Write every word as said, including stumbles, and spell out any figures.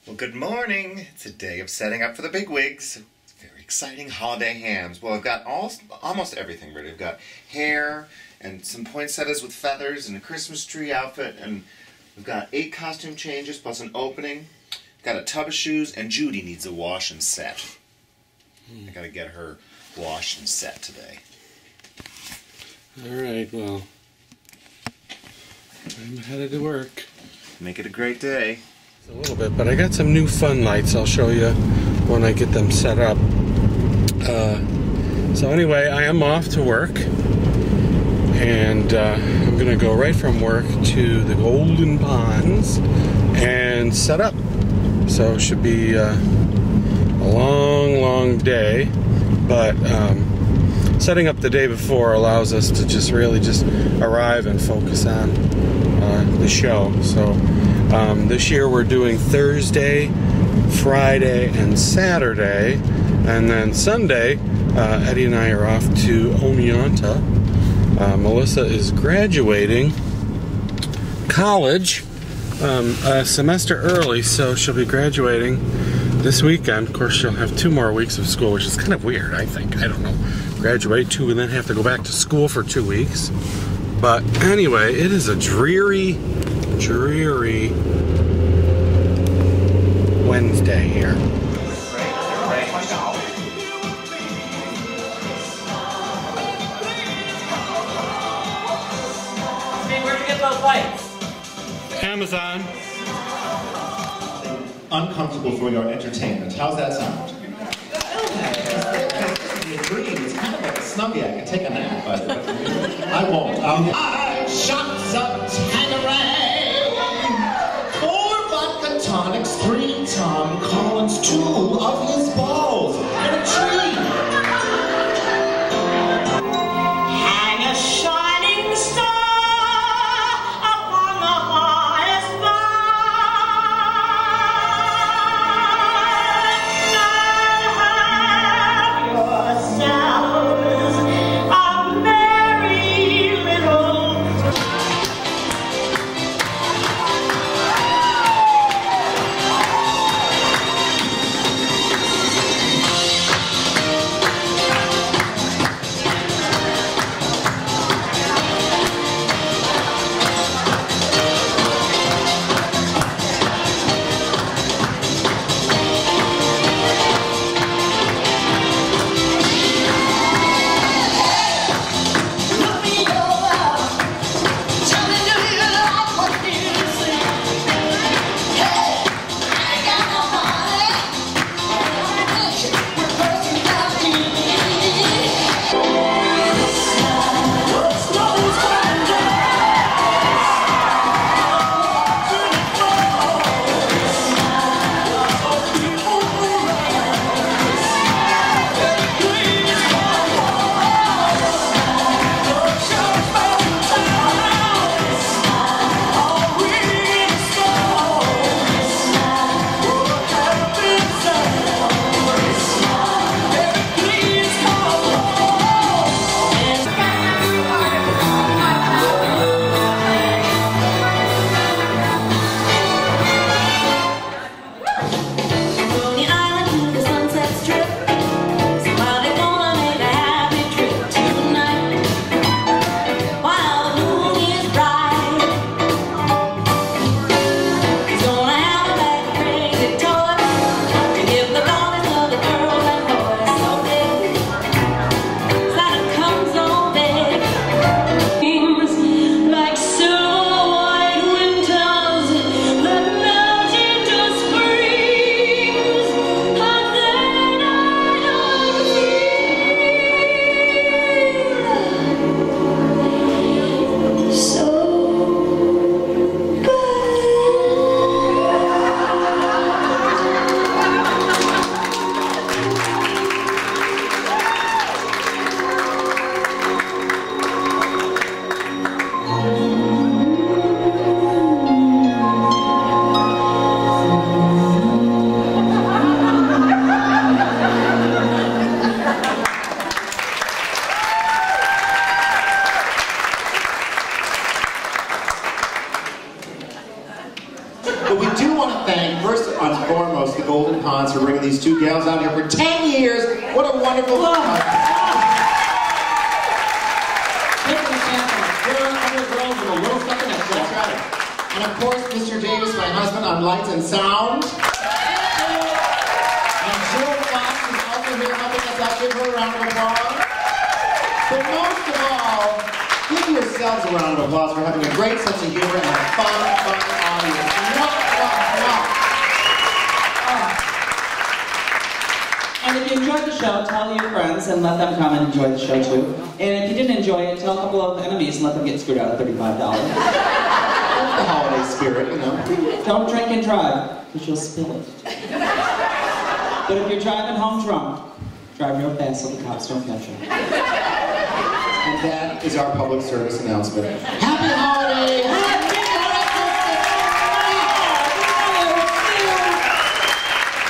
Well, good morning. It's a day of setting up for the bigwigs. Very exciting holiday hams. Well, I've got all, almost everything ready. I've got hair and some poinsettias with feathers and a Christmas tree outfit, and we've got eight costume changes plus an opening. Got a tub of shoes, and Judy needs a wash and set. Hmm. I gotta get her washed and set today. Alright, well, I'm headed to work. Make it a great day. A little bit, but I got some new fun lights I'll show you when I get them set up. Uh, so anyway, I am off to work, and uh, I'm gonna go right from work to the Golden Ponds and set up. So it should be uh, a long, long day, but um, setting up the day before allows us to just really just arrive and focus on uh, the show. So um, this year we're doing Thursday, Friday, and Saturday, and then Sunday uh, Eddie and I are off to Oneonta. Uh, Melissa is graduating college um, a semester early, so she'll be graduating this weekend. Of course, she'll have two more weeks of school, which is kind of weird, I think. I don't know. Graduate two and then have to go back to school for two weeks. But anyway, it is a dreary, dreary Wednesday here. Hey, where'd you get those lights? Amazon. Uncomfortable for your entertainment. How's that sound? The dream is kind of like a snuggie. I can take a nap, but I won't. Um, I shots of Tanqueray, four vodka tonics, three Tom Collins, two of his balls in a tree. Hang a shining star upon the highest thank, first and foremost, the Golden Ponds for bringing these two gals out here for ten years. What a wonderful time. That's right. And of course, Mister Davis, my husband, on lights and sound. And Jill Fox is also here helping us out. Give her a round of applause. But most of all, give yourselves a round of applause for having a great sense of humor and a fun, fun audience. Mwah, mwah, mwah. And if you enjoyed the show, tell your friends and let them come and enjoy the show too. And if you didn't enjoy it, tell a couple of enemies and let them get screwed out of thirty-five dollars. That's the holiday spirit, you know. Don't drink and drive, because you'll spill it. But if you're driving home drunk, drive real fast so the cops don't catch you. And that is our public service announcement. Happy holiday!